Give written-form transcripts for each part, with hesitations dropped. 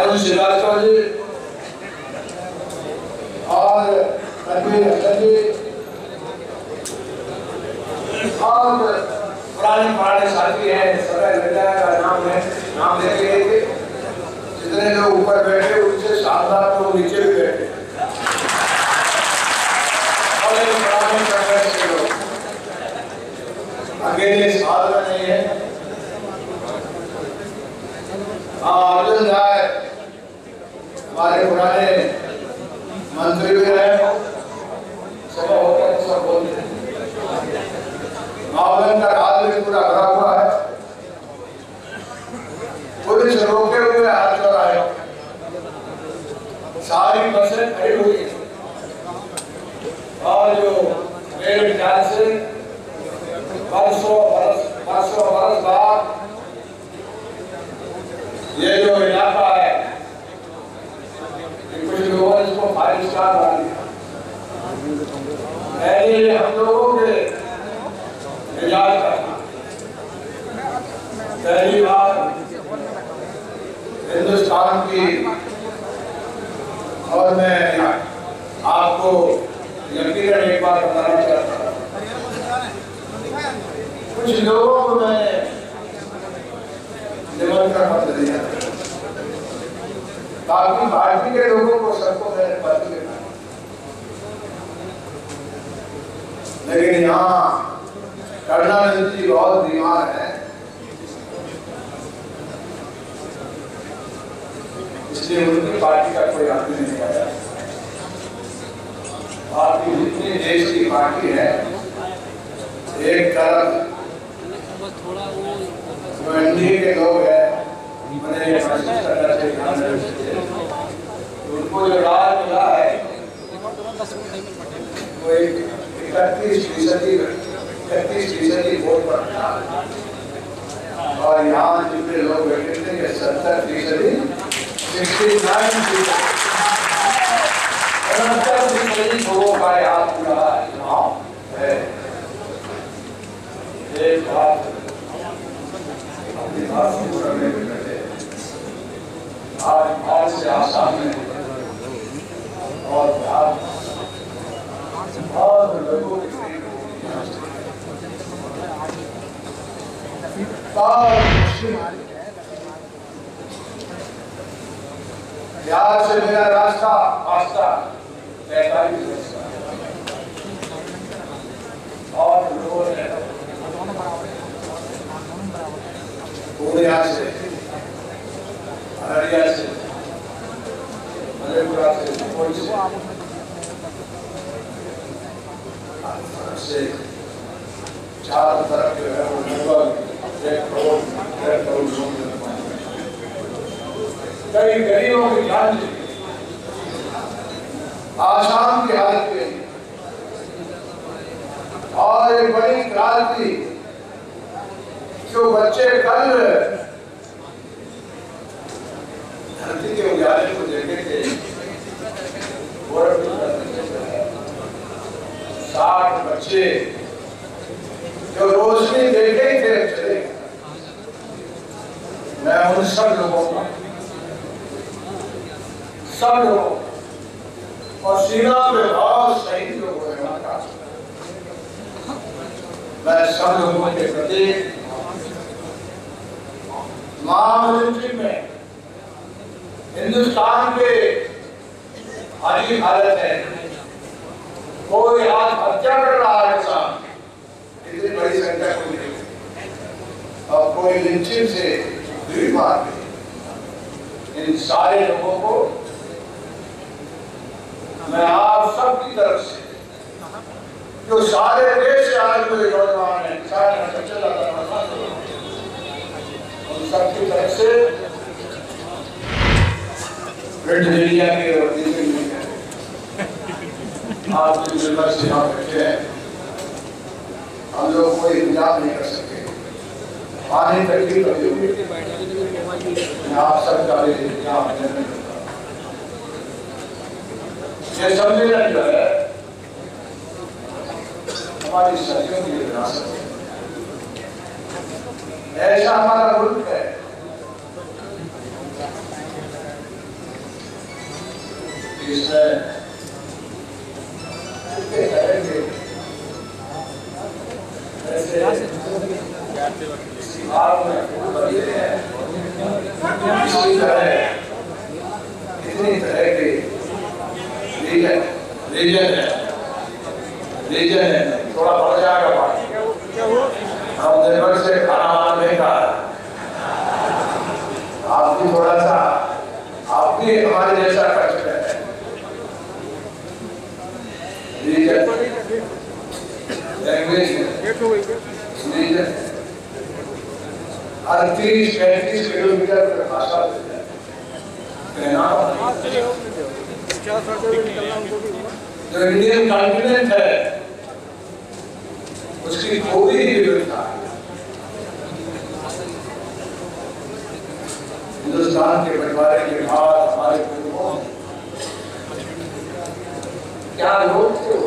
अरुण श्रीवास्तव जी और रणवीर हसन जी और पुराने साथी हैं, सब नाम लेके गए थे। जितने लोग ऊपर बैठे उनसे शानदार लोग नीचे भी बैठे और लोग अकेले साथ में नहीं है। अर्जुन राय हमारे पुराने मंत्री भी रहे, सब होता है सब बोलते हैं। मावलन का हाल भी पूरा भरा हुआ है। पुलिस रोके हुए हाथ चौराहे सारी बसें खड़ी हुई है और जो मेरे ख्याल से 500 बरस बाद ये जो इलाका है कुछ लोगों ने इसको 5 स्टार बना दिया। पहले हम लोगों के इलाज का पहली बार हिंदुस्तान की, और मैं आपको यकीनन एक बार बताना चाहता हूँ, कुछ लोगों को मैंने निमंत्रण पत्र दिया ताकि पार्टी के लोगों को सबको मैंने पत्र लिखा, लेकिन यहाँ करुणानिधि जी बहुत बीमार है, इसलिए उनकी पार्टी का कोई आदमी नहीं आया। पार्टी जितनी देश की पार्टी है, एक तरफ जो एनडीए के लोग हैं उनको जो राज मिला है वो 31% वोट पड़ता है, और यहाँ जितने लोग बैठे थे 70% 69% लोगों का यहाँ पूरा चुनाव है। एक बात अपनी बात शुरू करने में बैठे आज से आसाम में और लोगों के बिहार से मेरा रास्ता 45 वर्ष का, और लोगों ने पूर्णिया से, अररिया से, मधेपुरा से चारों तरफ जो है वो लगभग 1 करोड़ लोग कई गरीबों की जान आसाम की हालत में, और एक बड़ी क्रांति जो बच्चे कल धरती के उजाले को देखे थे, 60 बच्चे जो रोशनी देखे थे चले। मैं उन सब लोगों और सीमा पे बहुत शहीद लोग हैं, मैं सब लोगों के प्रति महामिलिट्री में हिंदुस्तान के अजीब हालत है, कोई आज हत्या कर रहा है किसान, इतनी बड़ी संख्या कोई नहीं, और कोई लिंचिंग से भीड़ मार गई। इन सारे लोगों को मैं आप सबकी तरफ से, जो सारे देश से आए हुए नौजवान हैं, उन सबकी तरफ से प्रिंट मीडिया के और डिजिटल मीडिया आप जो यूनिवर्सिटी यहाँ बैठे हैं, हम लोग कोई इंतजाम नहीं कर सकते, आने तक की कभी होगी, आप सबका भी इंतजाम नहीं करता। ये सम्मेलन जो है हमारी सदियों की विरासत है, ऐसा हमारा मुल्क है जिसमें कितनी तरह के रीजन है थोड़ा बढ़ जाएगा पानी। हम दिन भर से खाना वाना नहीं खा रहे, आप भी थोड़ा सा आप भी हमारे जैसा कर चुके हैं। रीजन 38-35 किलोमीटर का भाषा जो इंडियन कॉन्टिनेंट है उसकी पूरी विविधता हिंदुस्तान के बंटवारे के बाद हमारे पूर्वों क्या लोग थे,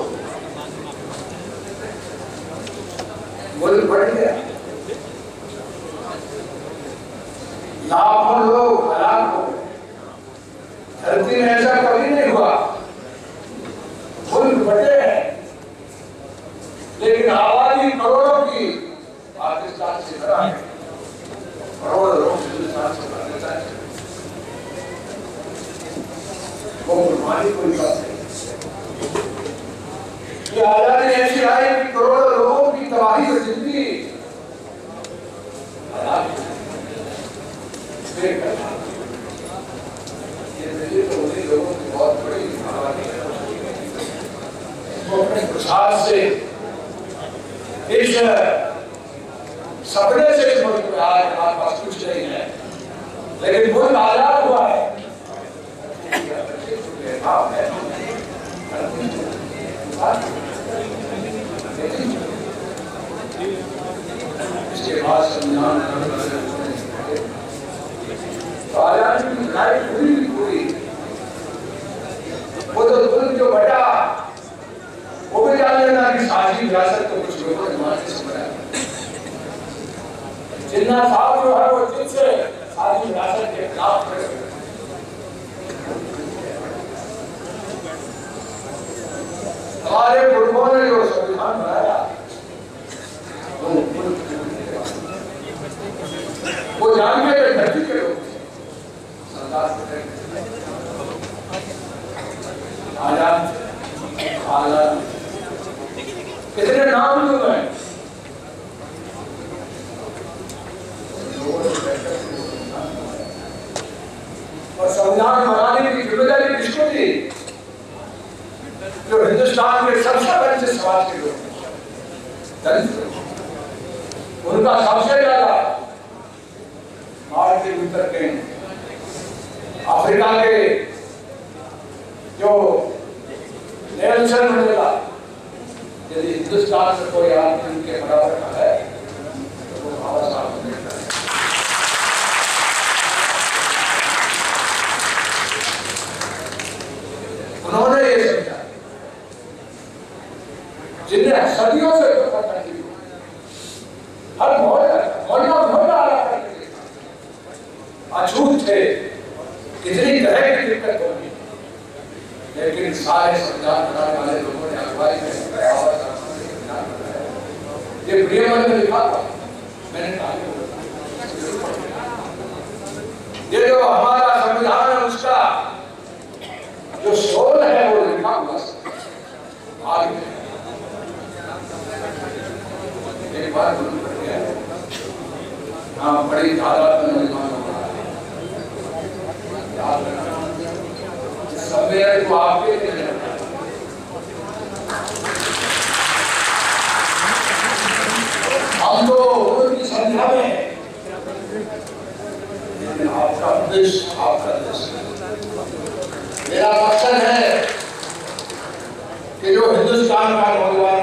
मुल्क बढ़ गया, लाखों लोग हलाक हो गए। धरती में ऐसा कभी नहीं हुआ, मुल्क बटे हैं लेकिन आबादी करोड़ों की पाकिस्तान से भरा है, करोड़ों लोग हिंदुस्तान से भरने चाहिए। वो कुर्बानी कोई बात नहीं, ये आजादी ऐसी आई कि करोड़ों लोगों की तबाही और जिंदगी ये तो उन्हीं लोगों की बहुत बड़ी आबादी है। वो अपने प्रसाद से इस सपने से इस मुल्क में आज हमारे पास कुछ नहीं है, लेकिन मुल्क आजाद हुआ है। इसके बाद संविधान तो आजादी की लड़ाई पूरी वो तो मुल्क जो बटा वो भी जान लेना कि साझी विरासत तो कुछ लोगों ने मानने से बनाया। जिन्ना साहब जो है वो जिनसे साझी विरासत के खिलाफ खड़े हुए। हमारे पूर्वों ने जो संविधान बनाया वो जान के धरती के लोग आजाद कितने नाम दूं मैं, और संविधान बनाने की जिम्मेदारी किसको दी? जो हिंदुस्तान के सबसे बड़े समाज के लोग, उनका सबसे ज्यादा मार्टिन लूथर किंग, अफ्रीका के जो नेल्सन मंडेला, यदि हिंदुस्तान में कोई आदमी उनके बराबर का है तो वो बाबा साहब अम्बेडकर है। उन्होंने ये समझा जिन्हें सदियों से हर अछूत थे, कितनी तरह की दिक्कत होगी, लेकिन सारे संविधान बनाने वाले लोगों ने अगुवाई में ये प्रियमन में लिखा था, मैंने कहा ये जो हमारा संविधान है उसका जो सोल है वो लिखा हुआ आगे एक बार हाँ बड़ी तादाद में निर्माण हो रहा है, याद रखना सब मेरे को आपके हम तो उनकी संख्या में आपका देश आपका देश। मेरा मकसद है कि जो हिंदुस्तान का नौजवान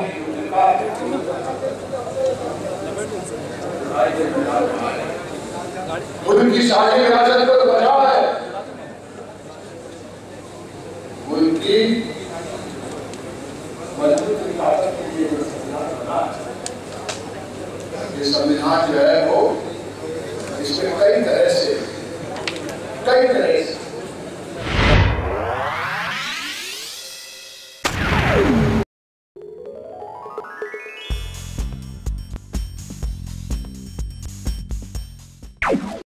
उनकी साझी विरासत को बचाव है, उनकी मजबूत विरासत के लिए संविधान बना। ये संविधान जो है वो इसमें कई तरह से